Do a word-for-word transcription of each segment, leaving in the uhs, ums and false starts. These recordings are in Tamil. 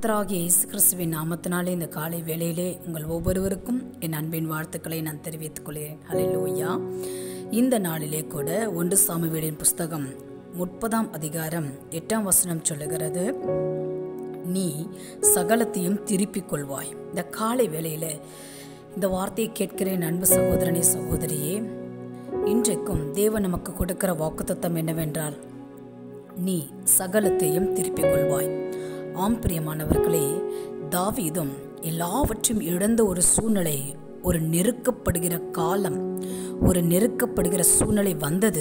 கர்த்தராகிய இயேசு கிறிஸ்துவின் நாமத்தினாலே இந்த காலை வேளையிலே உங்கள் ஒவ்வொருவருக்கும் என் அன்பின் வாழ்த்துக்களை நான் தெரிவித்துக் கொள்கிறேன். ஹல்லேலூயா. இந்த நாளிலே கூட ஒன்று சாமுவேலின் புஸ்தகம் முப்பதாம் அதிகாரம் எட்டாம் வசனம் சொல்லுகிறது, நீ சகலத்தையும் திருப்பிக் கொள்வாய். இந்த காலை வேளையில இந்த வார்த்தையை கேட்கிறேன் அன்பு சகோதரனே சகோதரியே. இன்றைக்கும் தேவன் நமக்கு கொடுக்கிற வாக்குத்தத்தம் என்னவென்றால், நீ சகலத்தையும் திருப்பிக் கொள்வாய். ஆம் பிரியமானவர்களே, தாவீதும் எல்லாவற்றையும் இழந்த ஒரு சூழ்நிலை, ஒரு நெருக்கப்படுகிற காலம், ஒரு நெருக்கப்படுகிற சூழ்நிலை வந்தது.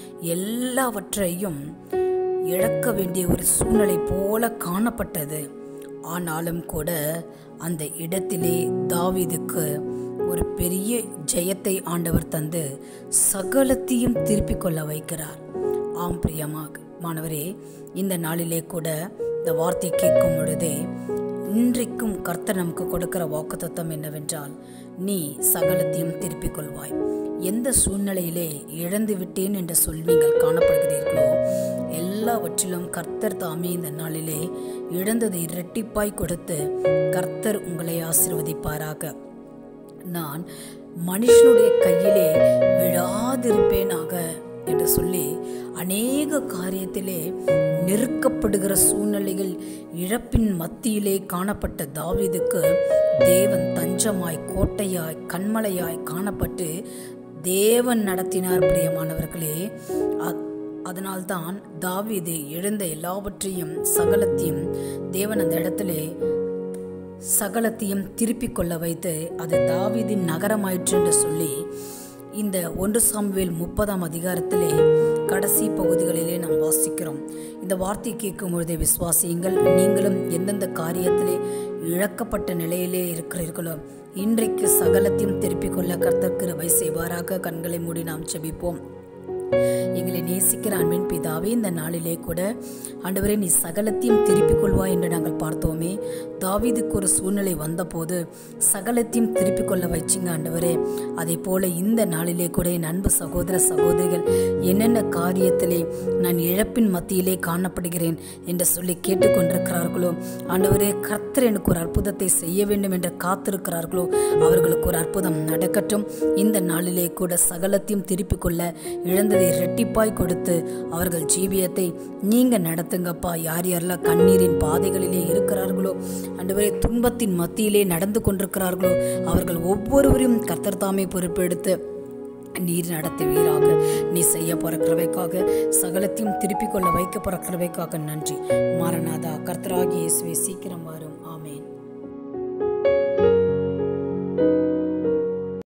எல்லாவற்றையும் இழக்க வேண்டிய ஒரு சூழ்நிலை போல காணப்பட்டது. ஆனாலும் கூட அந்த இடத்திலே தாவீதுக்கு ஒரு பெரிய ஜெயத்தை ஆண்டவர் தந்து சகலத்தையும் திருப்பிக் கொள்ள வைக்கிறார். ஆம் பிரியமாக மாணவரே, இந்த நாளிலே கூட இந்த வார்த்தை கேட்கும் பொழுதே இன்றைக்கும் கர்த்தர் நமக்கு கொடுக்கிற வாக்குத்தத்தம் என்னவென்றால், நீ சகலத்தையும் திருப்பிக் கொள்வாய். எந்த சூழ்நிலையிலே இழந்து விட்டேன் என்ற சொல் நீங்கள் காணப்படுகிறீர்களோ, எல்லாவற்றிலும் கர்த்தர் தாமே இந்த நாளிலே இழந்ததை இரட்டிப்பாய் கொடுத்து கர்த்தர் உங்களை ஆசீர்வதிப்பாராக. நான் மனுஷனுடைய கையிலே விழாதிருப்பேனாக என்று சொல்லி அநேக காரியத்திலே நெருக்கப்படுகிற சூழ்நிலைகள், இழப்பின் மத்தியிலே காணப்பட்ட தாவீதுக்கு தேவன் தஞ்சமாய், கோட்டையாய், கண்மலையாய் காணப்பட்டு தேவன் நடத்தினார். பிரியமானவர்களே, அதனால்தான் தாவீது இழந்த எல்லாவற்றையும் சகலத்தையும் தேவன் அந்த இடத்திலே சகலத்தையும் திருப்பிக் கொள்ள வைத்து அது தாவீதின் நகரமாயிற்று என்று சொல்லி இந்த ஒன்று சாமுவேல் முப்பதாம் அதிகாரத்திலே கடைசி பகுதிகளிலே நாம் வாசிக்கிறோம். இந்த வார்த்தை கேட்கும் பொழுதே விசுவாசியுங்கள், நீங்களும் எந்தெந்த காரியத்திலே இழக்கப்பட்ட நிலையிலே இருக்கிறீர்களோ இன்றைக்கு சகலத்தையும் திருப்பிக் கொள்ள கர்த்தர் கிருபை செய்வாராக. கண்களை மூடி நாம் ஜெபிப்போம். எங்களை நேசிக்கிற அன்பின் பிதாவே, இந்த நாளிலே கூட ஆண்டவரே, நீ சகலத்தையும் திருப்பிக் கொள்வாய் என்று நாங்கள் பார்த்தோமே. தாவீதுக்கு ஒரு சூழ்நிலை வந்த போது சகலத்தையும் திருப்பிக் கொள்ள வச்சிங்க ஆண்டவரே. அதே போல இந்த நாளிலே கூட என் அன்பு சகோதர சகோதரிகள் என்னென்ன காரியத்திலே நான் இழப்பின் மத்தியிலே காணப்படுகிறேன் என்று சொல்லி கேட்டுக்கொண்டிருக்கிறார்களோ ஆண்டவரே, கர்த்தர் எனக்கு ஒரு அற்புதத்தை செய்ய வேண்டும் என்று காத்திருக்கிறார்களோ அவர்களுக்கு ஒரு அற்புதம் நடக்கட்டும். இந்த நாளிலே கூட சகலத்தையும் திருப்பிக் கொள்ள இழந்ததை இரட்டிப்பாய் கொடுத்து அவர்கள் ஜீவியத்தை நீங்க நடத்துங்கப்பா. யார் யாரெல்லாம் கண்ணீரின் பாதைகளிலே இருக்கிறார்களோ ஆண்டவரே, துன்பத்தின் மத்தியிலே நடந்து கொண்டிருக்கிறார்களோ அவர்கள் ஒவ்வொருவரையும் கர்த்தர் தாமே பொறுப்பெடுத்து நீர் நடத்துவீராக. நீ செய்ய பிறக்கிறவைக்காக, சகலத்தையும் திருப்பிக் கொள்ள வைக்க பிறக்கிறவைக்காக நன்றி. மாரநாதா, கர்த்தராகிய இயேசுவே, சீக்கிரம் வரும்.